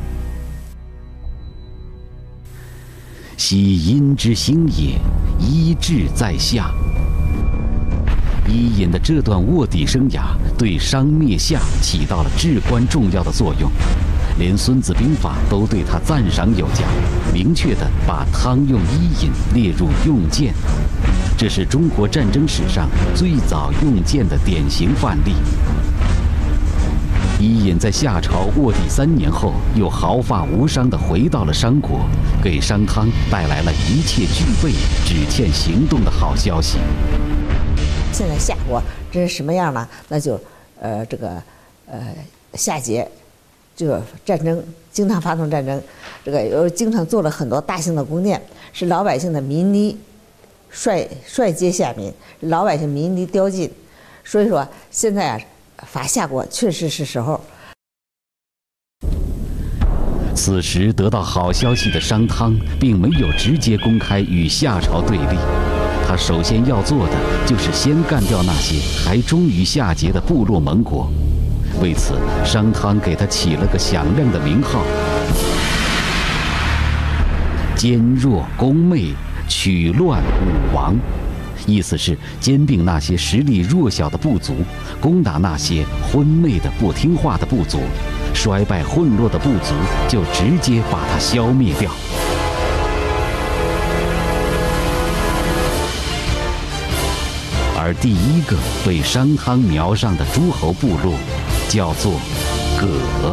昔殷之兴也，伊志在夏。伊尹的这段卧底生涯对商灭夏起到了至关重要的作用，连《孙子兵法》都对他赞赏有加，明确地把汤用伊尹列入用剑，这是中国战争史上最早用剑的典型范例。伊尹在夏朝卧底3年后，又毫发无伤地回到了商国，给商汤带来了一切俱备、只欠行动的好消息。 现在夏国这是什么样呢？那就，夏桀，这个战争经常发动战争，这个又经常做了很多大型的宫殿，是老百姓的民力率阶下民，老百姓民力凋尽，所以说现在啊，伐夏国确实是时候。 此时得到好消息的商汤，并没有直接公开与夏朝对立。他首先要做的就是先干掉那些还忠于夏桀的部落盟国。为此，商汤给他起了个响亮的名号：奸弱攻媚，取乱武王。意思是兼并那些实力弱小的部族，攻打那些昏昧的不听话的部族，衰败混落的部族就直接把它消灭掉。而第一个被商汤瞄上的诸侯部落，叫做葛。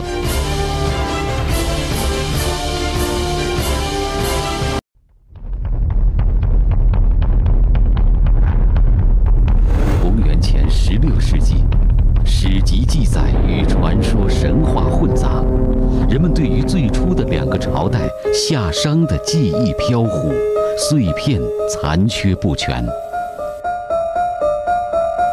公元前16世纪，史籍记载与传说神话混杂，人们对于最初的2个朝代夏商的记忆飘忽，碎片残缺不全。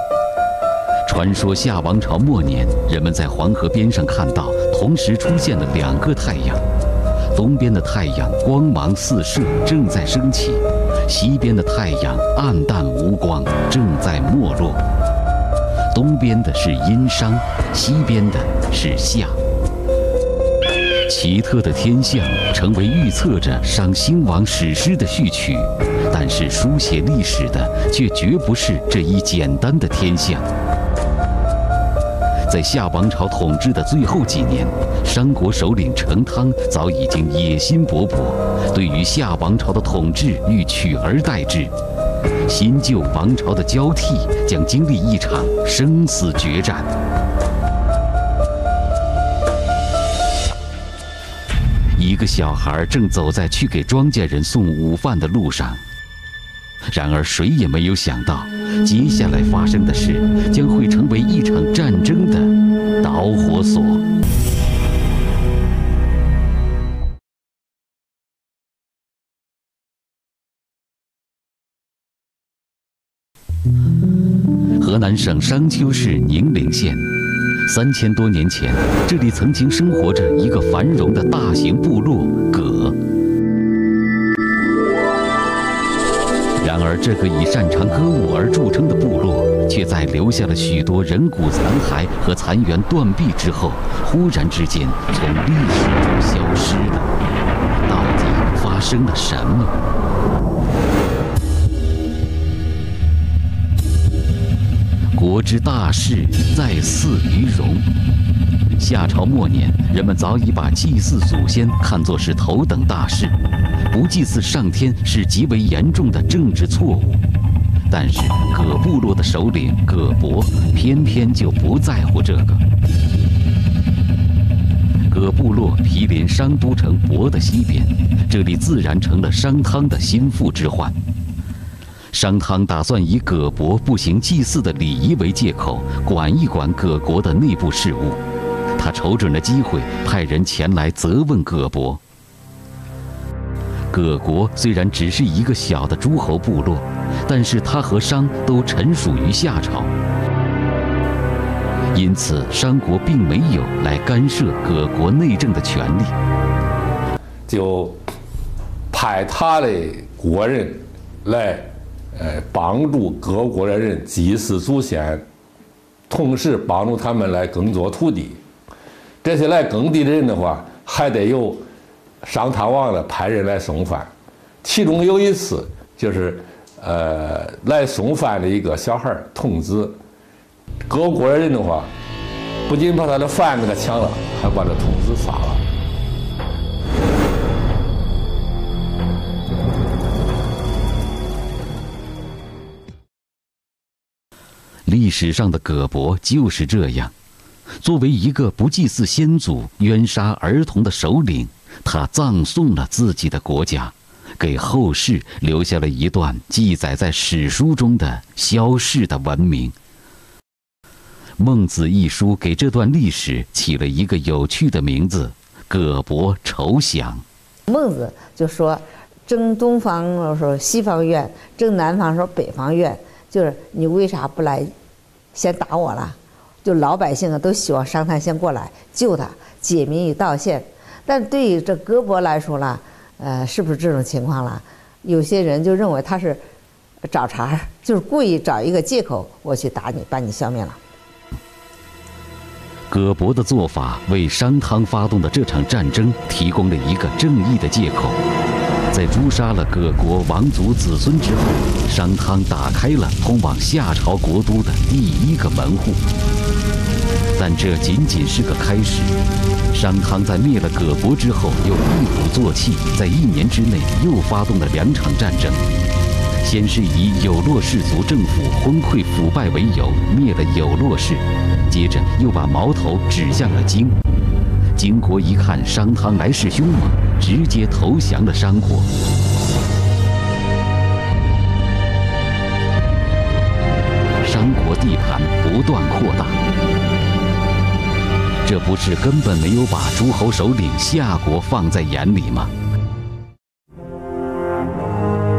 传说夏王朝末年，人们在黄河边上看到同时出现了2个太阳，东边的太阳光芒四射，正在升起；西边的太阳暗淡无光，正在没落。东边的是殷商，西边的是夏。奇特的天象成为预测着商兴亡史诗的序曲，但是书写历史的却绝不是这一简单的天象。在夏王朝统治的最后几年，商国首领成汤早已经野心勃勃，对于夏王朝的统治欲取而代之。新旧王朝的交替将经历一场生死决战。一个小孩正走在去给庄稼人送午饭的路上，然而谁也没有想到，接下来发生的事将会成为一场战争的导火索。河南省商丘市宁陵县，3000多年前，这里曾经生活着一个繁荣的大型部落葛。然而，这个以擅长歌舞而著称的部落，却在留下了许多人骨残骸和残垣断壁之后，忽然之间从历史中消失了。到底发生了什么？国之大事，在祀于戎。夏朝末年，人们早已把祭祀祖先看作是头等大事，不祭祀上天是极为严重的政治错误。但是葛部落的首领葛伯偏偏就不在乎这个。葛部落毗邻商都城亳的西边，这里自然成了商汤的心腹之患。商汤打算以葛伯不行祭祀的礼仪为借口，管一管葛国的内部事务。他瞅准了机会，派人前来责问葛伯。葛国虽然只是一个小的诸侯部落，但是他和商都臣属于夏朝，因此商国并没有来干涉葛国内政的权利， 就派他的国人来帮助各国的人祭祀祖先，同时帮助他们来耕作土地。这些来耕地的人的话，还得由商汤王呢派人来送饭。其中有一次，就是来送饭的一个小孩童子，各国的人的话，不仅把他的饭给他抢了，还把这童子杀了。 历史上的葛伯就是这样，作为一个不祭祀先祖、冤杀儿童的首领，他葬送了自己的国家，给后世留下了一段记载在史书中的消逝的文明。《孟子》一书给这段历史起了一个有趣的名字——葛伯筹降。 孟子就说：“争东方说西方冤，争南方说北方冤。”就是你为啥不来先打我了？就老百姓都希望商汤先过来救他，解民于道县。但对于这葛伯来说了，是不是这种情况了？有些人就认为他是找茬，就是故意找一个借口，我去打你，把你消灭了。 葛伯的做法为商汤发动的这场战争提供了一个正义的借口。在诛杀了葛国王族子孙之后，商汤打开了通往夏朝国都的第一个门户。但这仅仅是个开始。商汤在灭了葛伯之后，又一鼓作气，在1年之内又发动了2场战争。先是以有洛氏族政府昏聩腐败为由灭了有洛氏，接着又把矛头指向了荆。荆国一看商汤来势凶猛，直接投降了商国。商国地盘不断扩大，这不是根本没有把诸侯首领夏国放在眼里吗？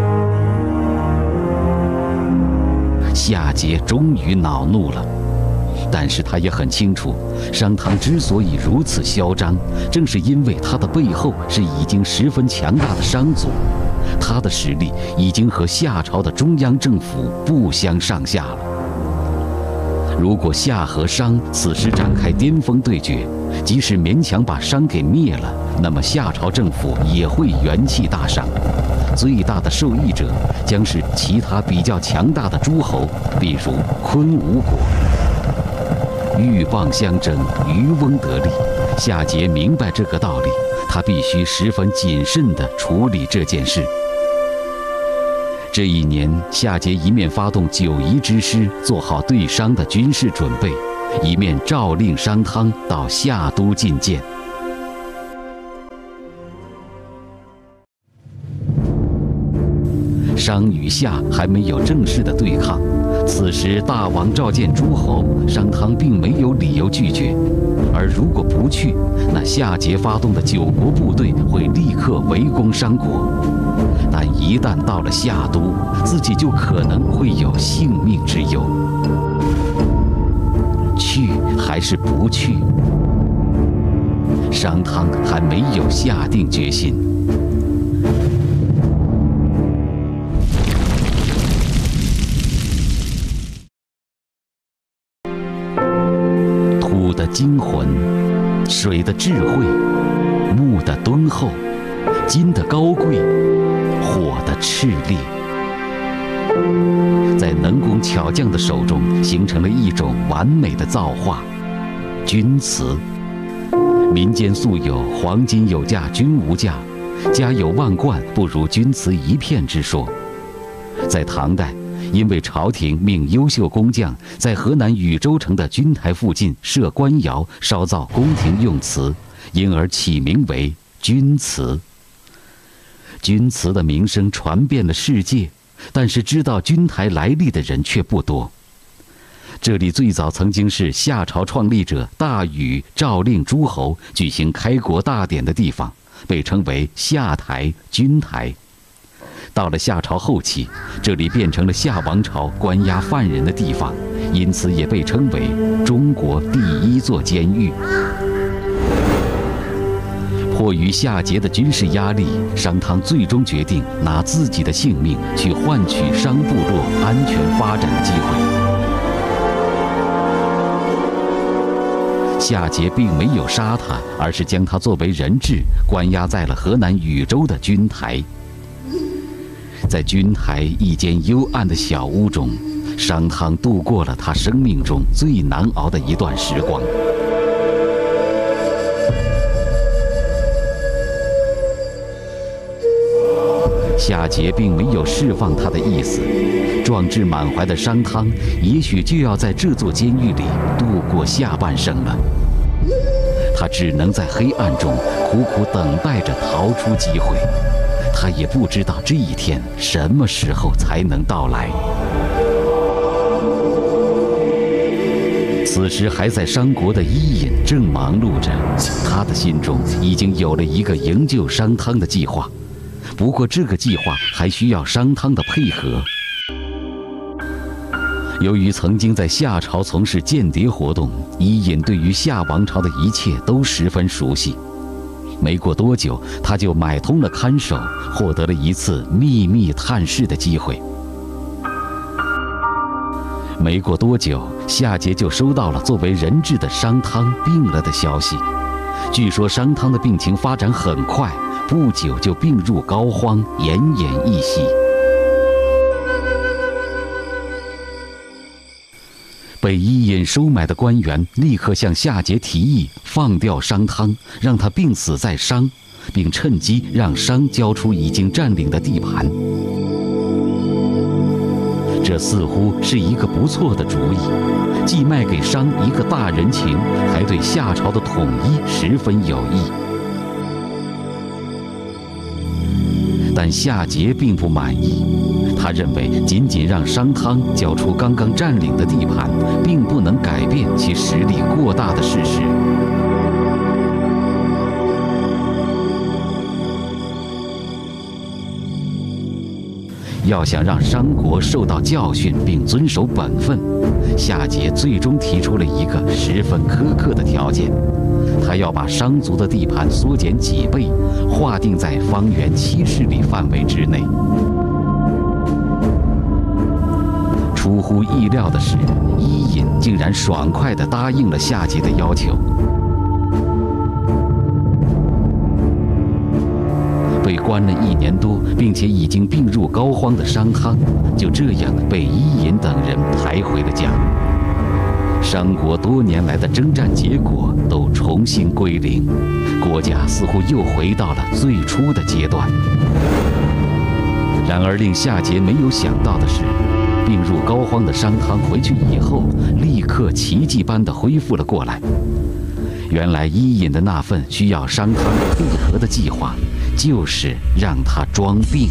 夏桀终于恼怒了， 但是他也很清楚，商汤之所以如此嚣张，正是因为他的背后是已经十分强大的商族，他的实力已经和夏朝的中央政府不相上下了。如果夏和商此时展开巅峰对决，即使勉强把商给灭了，那么夏朝政府也会元气大伤，最大的受益者将是其他比较强大的诸侯，比如昆吾国。鹬蚌相争，渔翁得利。夏桀明白这个道理，他必须十分谨慎地处理这件事。这一年，夏桀一面发动9夷之师，做好对商的军事准备，一面诏令商汤到夏都觐见。商与夏还没有正式的对抗，此时大王召见诸侯，商汤并没有理由拒绝。而如果不去，那夏桀发动的9国部队会立刻围攻商国。但一旦到了夏都，自己就可能会有性命之忧。去还是不去？商汤还没有下定决心。土的精魂，水的智慧，木的敦厚，金的高贵，火的炽烈，在能工巧匠的手中形成了一种完美的造化——钧瓷。民间素有“黄金有价，钧无价，家有万贯，不如钧瓷一片”之说。在唐代，因为朝廷命优秀工匠在河南禹州城的钧台附近设官窑，烧造宫廷用瓷，因而起名为钧瓷。钧瓷的名声传遍了世界，但是知道钧台来历的人却不多。这里最早曾经是夏朝创立者大禹诏令诸侯举行开国大典的地方，被称为夏台、钧台。到了夏朝后期，这里变成了夏王朝关押犯人的地方，因此也被称为中国第1座监狱。迫于夏桀的军事压力，商汤最终决定拿自己的性命去换取商部落安全发展的机会。夏桀并没有杀他，而是将他作为人质关押在了河南禹州的钧台。在钧台一间幽暗的小屋中，商汤度过了他生命中最难熬的一段时光。夏桀并没有释放他的意思，壮志满怀的商汤也许就要在这座监狱里度过下半生了。他只能在黑暗中苦苦等待着逃出机会，他也不知道这一天什么时候才能到来。此时还在商国的伊尹正忙碌着，他的心中已经有了一个营救商汤的计划。不过这个计划还需要商汤的配合。由于曾经在夏朝从事间谍活动，伊尹对于夏王朝的一切都十分熟悉。没过多久，他就买通了看守，获得了一次秘密探视的机会。没过多久，夏桀就收到了作为人质的商汤病了的消息。据说商汤的病情发展很快，不久就病入膏肓，奄奄一息。被伊尹收买的官员立刻向夏桀提议放掉商汤，让他病死在商，并趁机让商交出已经占领的地盘。这似乎是一个不错的主意，既卖给商一个大人情，还对夏朝的统一十分有益。但夏桀并不满意，他认为仅仅让商汤交出刚刚占领的地盘，并不能改变其实力过大的事实。 要想让商国受到教训并遵守本分，夏桀最终提出了一个十分苛刻的条件，他要把商族的地盘缩减几倍，划定在方圆70里范围之内。出乎意料的是，伊尹竟然爽快地答应了夏桀的要求。被关了1年多，并且已经病入膏肓的商汤，就这样被伊尹等人抬回了家。商国多年来的征战结果都重新归零，国家似乎又回到了最初的阶段。然而令夏桀没有想到的是，病入膏肓的商汤回去以后，立刻奇迹般地恢复了过来。原来伊尹的那份需要商汤配合的计划，就是让他装病。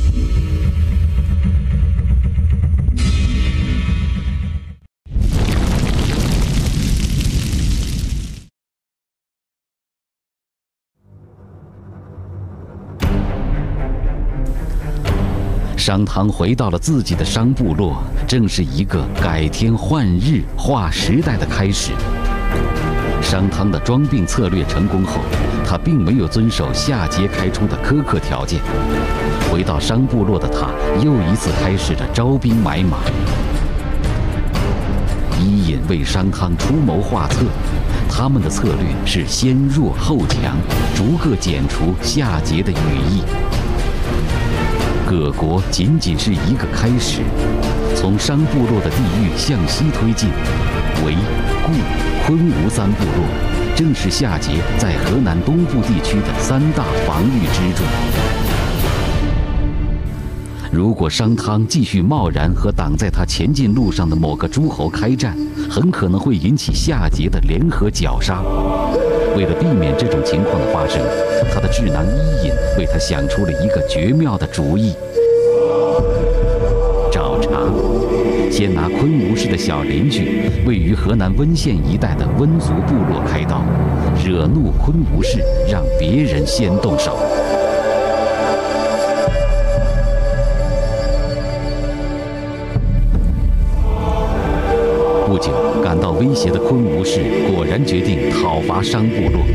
商汤回到了自己的商部落，正是一个改天换日、划时代的开始。商汤的装病策略成功后，他并没有遵守夏桀开出的苛刻条件。回到商部落的他，又一次开始了招兵买马。伊尹为商汤出谋划策，他们的策略是先弱后强，逐个剪除夏桀的羽翼。各国仅仅是一个开始，从商部落的地域向西推进，韦、顾、昆吴3部落，正是夏桀在河南东部地区的3大防御支柱。如果商汤继续贸然和挡在他前进路上的某个诸侯开战，很可能会引起夏桀的联合绞杀。为了避免这种情况的发生，他的智囊伊尹为他想出了一个绝妙的主意：找茬。先拿昆吴氏的小邻居，位于河南温县一带的温族部落开刀，惹怒昆吴氏，让别人先动手。不久，感到威胁的昆吴氏果然决定讨伐商部落。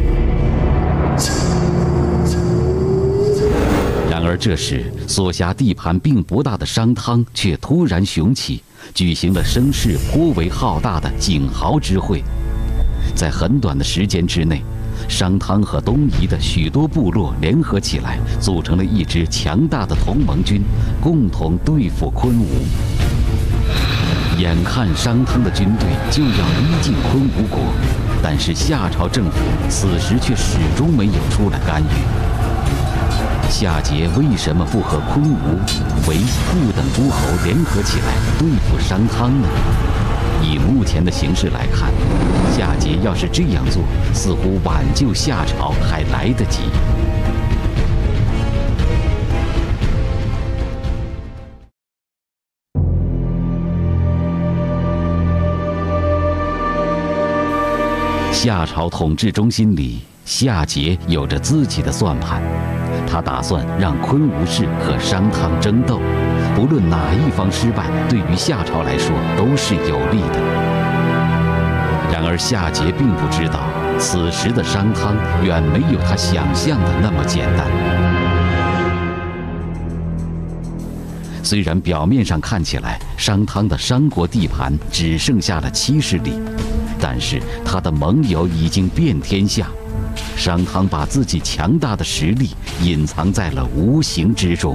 然而这时，所辖地盘并不大的商汤却突然雄起，举行了声势颇为浩大的景豪之会。在很短的时间之内，商汤和东夷的许多部落联合起来，组成了一支强大的同盟军，共同对付昆吴。眼看商汤的军队就要逼近昆吴国，但是夏朝政府此时却始终没有出来干预。夏桀为什么不和昆吴、韦、顾等诸侯联合起来对付商汤呢？以目前的形势来看，夏桀要是这样做，似乎挽救夏朝还来得及。夏朝统治中心里，夏桀有着自己的算盘。他打算让昆吴氏和商汤争斗，不论哪一方失败，对于夏朝来说都是有利的。然而夏桀并不知道，此时的商汤远没有他想象的那么简单。虽然表面上看起来，商汤的商国地盘只剩下了70里，但是他的盟友已经遍天下。商汤把自己强大的实力隐藏在了无形之中。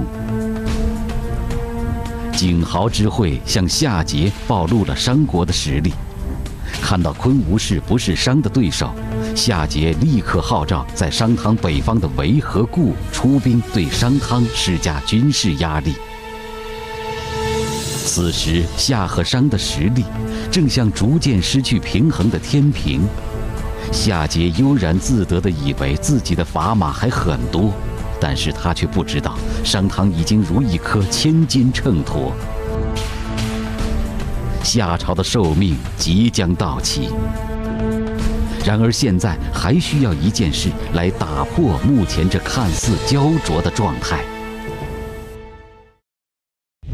景豪之会向夏桀暴露了商国的实力。看到昆吴氏不是商的对手，夏桀立刻号召在商汤北方的韦和顾出兵对商汤施加军事压力。此时夏和商的实力正像逐渐失去平衡的天平。夏桀悠然自得地以为自己的砝码还很多，但是他却不知道商汤已经如一颗千斤秤砣。夏朝的寿命即将到期，然而现在还需要一件事来打破目前这看似焦灼的状态。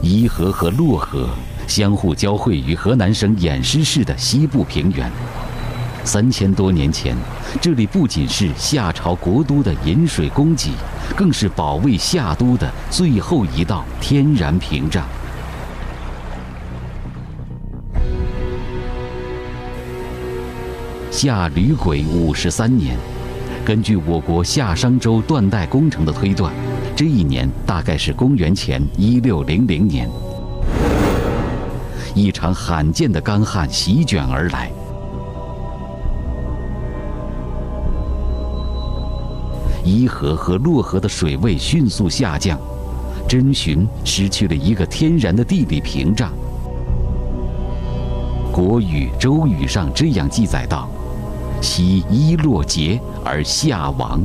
伊河和洛河相互交汇于河南省偃师市的西部平原。3000多年前，这里不仅是夏朝国都的引水供给，更是保卫夏都的最后一道天然屏障。夏吕轨53年，根据我国夏商周断代工程的推断，这一年大概是公元前1600年。一场罕见的干旱席卷而来，伊河和洛河的水位迅速下降，真寻失去了一个天然的地理屏障。国语、周语上这样记载道：“昔伊洛竭而夏亡。”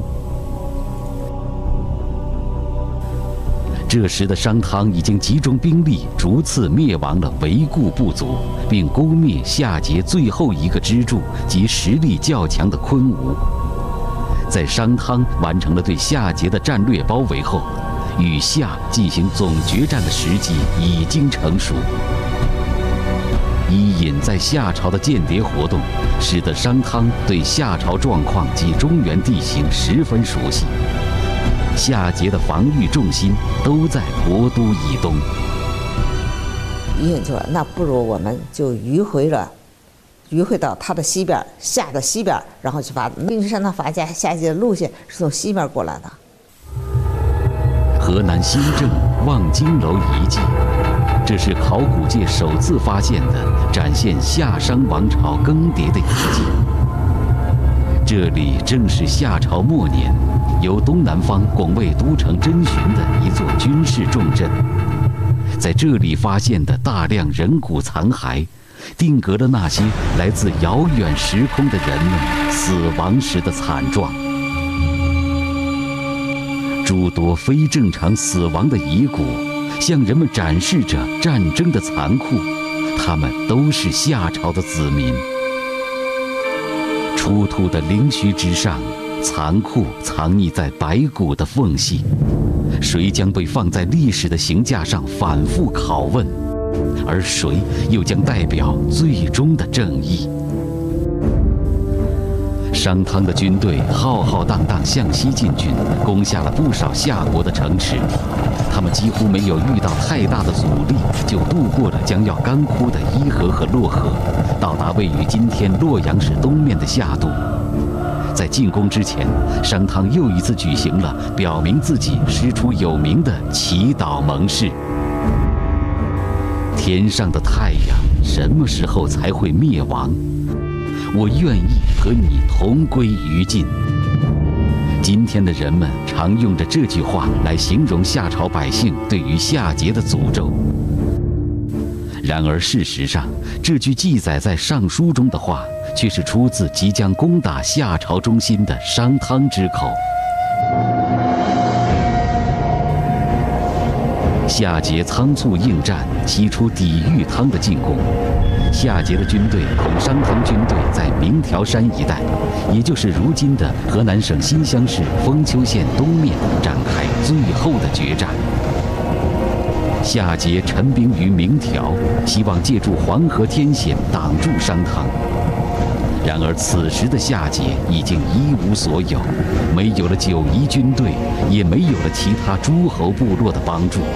这时的商汤已经集中兵力，逐次灭亡了围固部族，并攻灭夏桀最后一个支柱及实力较强的昆吾。在商汤完成了对夏桀的战略包围后，与夏进行总决战的时机已经成熟。伊尹在夏朝的间谍活动，使得商汤对夏朝状况及中原地形十分熟悉。夏桀的防御重心都在亳都以东。 伊尹就说：“那不如我们就迂回到他的西边，夏的西边，然后去发。并且商汤伐夏桀的路线是从西边过来的。” 河南新郑望京楼遗迹，这是考古界首次发现的展现夏商王朝更迭的遗迹。这里正是夏朝末年由东南方拱卫都城真寻的一座军事重镇。在这里发现的大量人骨残骸，定格了那些来自遥远时空的人们死亡时的惨状。诸多非正常死亡的遗骨，向人们展示着战争的残酷。他们都是夏朝的子民。出土的灵墟之上，残酷藏匿在白骨的缝隙。谁将被放在历史的刑架上反复拷问？而谁又将代表最终的正义？商汤的军队浩浩荡荡向西进军，攻下了不少夏国的城池。他们几乎没有遇到太大的阻力，就渡过了将要干枯的伊河和洛河，到达位于今天洛阳市东面的夏都。在进攻之前，商汤又一次举行了表明自己师出有名的祈祷盟誓。天上的太阳什么时候才会灭亡？我愿意和你同归于尽。今天的人们常用着这句话来形容夏朝百姓对于夏桀的诅咒。然而事实上，这句记载在《尚书》中的话，却是出自即将攻打夏朝中心的商汤之口。夏桀仓促应战，起初抵御汤的进攻。夏桀的军队同商汤军队在明条山一带，也就是如今的河南省新乡市封丘县东面，展开最后的决战。夏桀陈兵于明条，希望借助黄河天险挡住商汤。然而此时的夏桀已经一无所有，没有了九夷军队，也没有了其他诸侯部落的帮助。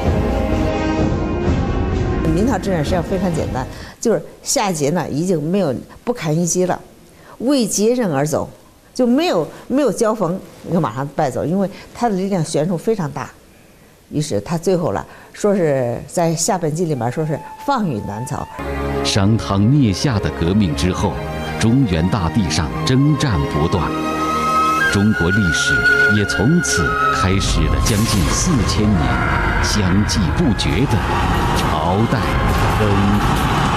明条之战实际上非常简单，就是夏桀呢已经不堪一击了，为接任而走，就没有交锋就马上败走，因为他的力量悬殊非常大。于是他最后了，说是在《夏本纪》里面说是放于南曹。 商汤灭夏的革命之后，中原大地上征战不断，中国历史也从此开始了将近4000年相继不绝的朝代更迭。